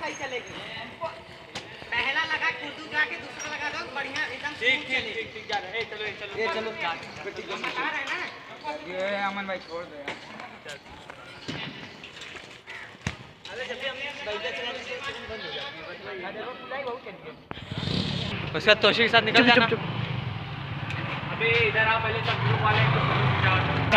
सही चलेगी। पहला लगा खुद जाके दूसरा लगा दो बढ़िया एकदम ठीक जा रहा है। चलो ठीक है ना। ये अमन भाई छोड़ दो यार। अरे जब भी हम बैठे चलाने से बंद हो जाती है बुलाई बहुत चलती है। उसका तोशी के साथ निकल जाना। अबे इधर आ पहले सब ग्रुप वाले